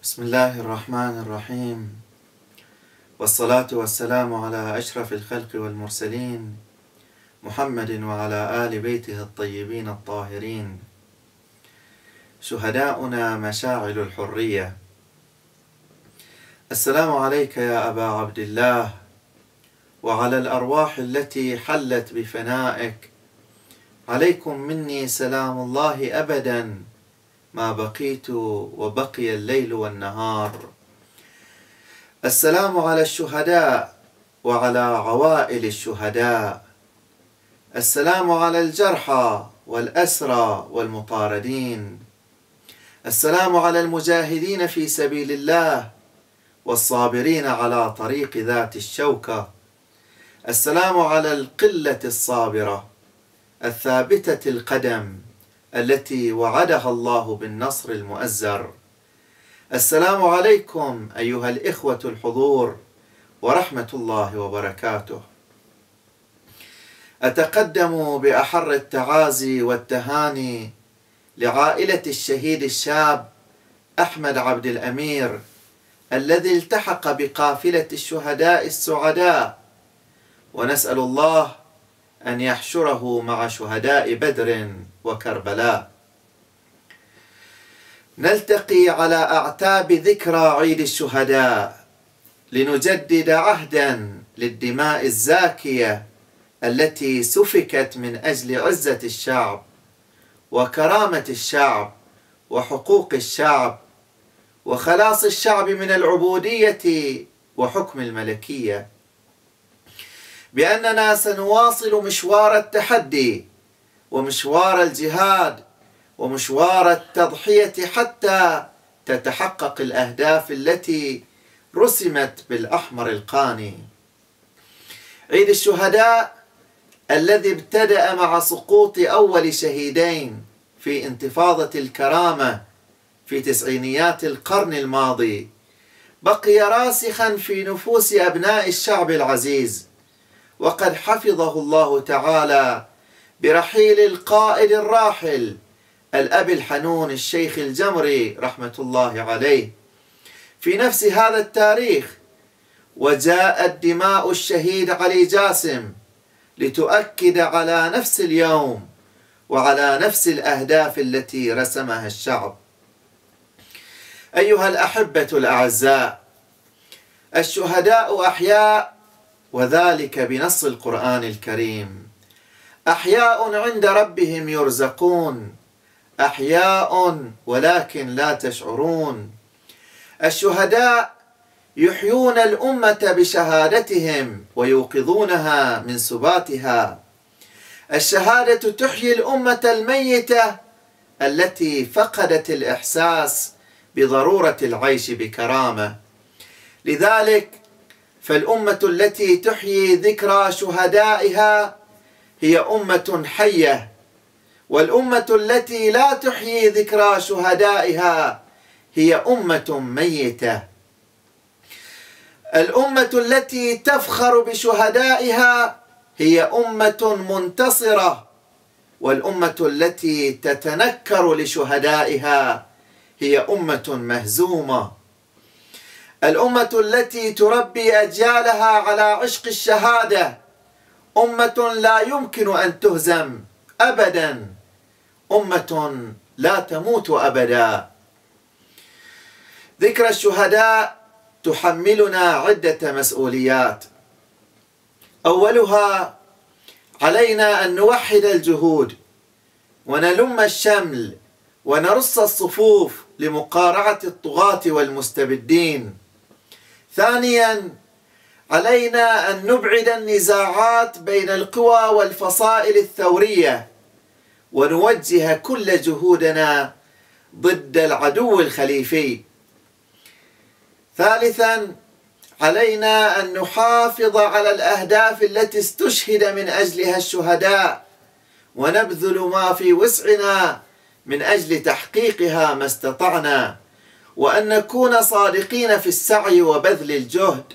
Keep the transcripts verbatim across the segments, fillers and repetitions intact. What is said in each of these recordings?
بسم الله الرحمن الرحيم، والصلاة والسلام على أشرف الخلق والمرسلين محمد وعلى آل بيته الطيبين الطاهرين. شهداؤنا مشاعل الحرية، السلام عليك يا أبا عبد الله، وعلى الأرواح التي حلت بفنائك. عليكم مني سلام الله أبدا ما بقيت وبقي الليل والنهار. السلام على الشهداء وعلى عوائل الشهداء. السلام على الجرحى والأسرى والمطاردين. السلام على المجاهدين في سبيل الله والصابرين على طريق ذات الشوكة. السلام على القلة الصابرة الثابتة القدم التي وعدها الله بالنصر المؤزر. السلام عليكم أيها الإخوة الحضور ورحمة الله وبركاته. أتقدم بأحر التعازي والتهاني لعائلة الشهيد الشاب أحمد عبد الأمير الذي التحق بقافلة الشهداء السعداء، ونسأل الله أن يحشره مع شهداء بدر وكربلاء. نلتقي على أعتاب ذكرى عيد الشهداء لنجدد عهدا للدماء الزاكية التي سفكت من أجل عزة الشعب وكرامة الشعب وحقوق الشعب وخلاص الشعب من العبودية وحكم الملكية، بأننا سنواصل مشوار التحدي ومشوار الجهاد ومشوار التضحية حتى تتحقق الأهداف التي رسمت بالأحمر القاني. عيد الشهداء الذي ابتدأ مع سقوط أول شهيدين في انتفاضة الكرامة في تسعينيات القرن الماضي بقي راسخا في نفوس أبناء الشعب العزيز، وقد حفظه الله تعالى برحيل القائد الراحل الأب الحنون الشيخ الجمري رحمة الله عليه في نفس هذا التاريخ. وجاءت دماء الشهيد علي جاسم لتؤكد على نفس اليوم وعلى نفس الأهداف التي رسمها الشعب. أيها الأحبة الأعزاء، الشهداء أحياء، وذلك بنص القرآن الكريم. أحياء عند ربهم يرزقون، أحياء ولكن لا تشعرون. الشهداء يحيون الأمة بشهادتهم ويوقظونها من سباتها. الشهادة تحيي الأمة الميتة التي فقدت الإحساس بضرورة العيش بكرامة. لذلك فالأمة التي تحيي ذكرى شهدائها هي أمة حية، والأمة التي لا تحيي ذكرى شهدائها هي أمة ميتة. الأمة التي تفخر بشهدائها هي أمة منتصرة، والأمة التي تتنكر لشهدائها هي أمة مهزومة. الأمة التي تربي أجيالها على عشق الشهادة أمة لا يمكن أن تهزم أبدا، أمة لا تموت أبدا. ذكرى الشهداء تحملنا عدة مسؤوليات. أولها علينا أن نوحد الجهود ونلم الشمل ونرص الصفوف لمقارعة الطغاة والمستبدين. ثانيا علينا أن نبعد النزاعات بين القوى والفصائل الثورية ونوجه كل جهودنا ضد العدو الخليفي. ثالثا علينا أن نحافظ على الأهداف التي استشهد من أجلها الشهداء ونبذل ما في وسعنا من أجل تحقيقها ما استطعنا، وأن نكون صادقين في السعي وبذل الجهد.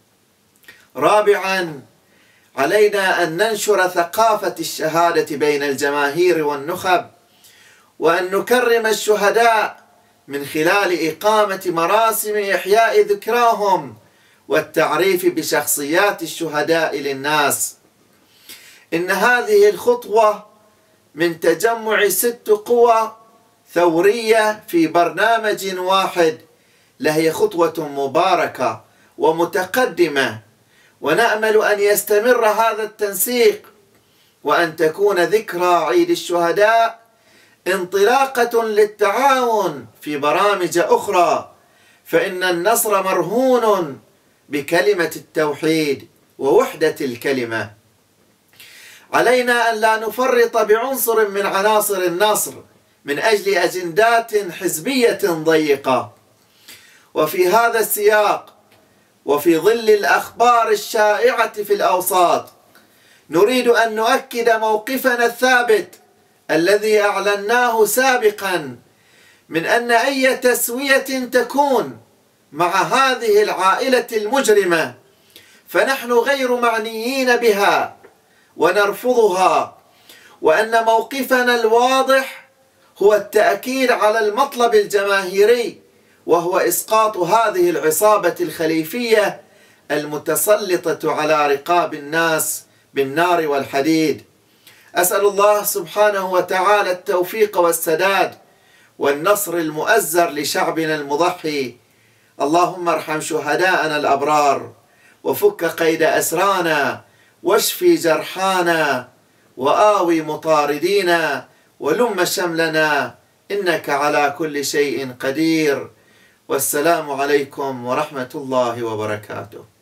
رابعا علينا أن ننشر ثقافة الشهادة بين الجماهير والنخب، وأن نكرم الشهداء من خلال إقامة مراسم إحياء ذكراهم والتعريف بشخصيات الشهداء للناس. إن هذه الخطوة من تجمع ست قوى ثورية في برنامج واحد لهي خطوة مباركة ومتقدمة، ونأمل أن يستمر هذا التنسيق، وأن تكون ذكرى عيد الشهداء انطلاقة للتعاون في برامج أخرى، فإن النصر مرهون بكلمة التوحيد ووحدة الكلمة. علينا أن لا نفرط بعنصر من عناصر النصر من أجل أجندات حزبية ضيقة. وفي هذا السياق وفي ظل الأخبار الشائعة في الأوساط، نريد أن نؤكد موقفنا الثابت الذي أعلناه سابقا من أن أي تسوية تكون مع هذه العائلة المجرمة فنحن غير معنيين بها ونرفضها، وأن موقفنا الواضح هو التأكيد على المطلب الجماهيري، وهو إسقاط هذه العصابة الخليفية المتسلطة على رقاب الناس بالنار والحديد. أسأل الله سبحانه وتعالى التوفيق والسداد والنصر المؤزر لشعبنا المضحي. اللهم ارحم شهداءنا الأبرار، وفك قيد أسرانا، واشفي جرحانا، وآوي مطاردينا، ولم شملنا، إنك على كل شيء قدير. والسلام عليكم ورحمة الله وبركاته.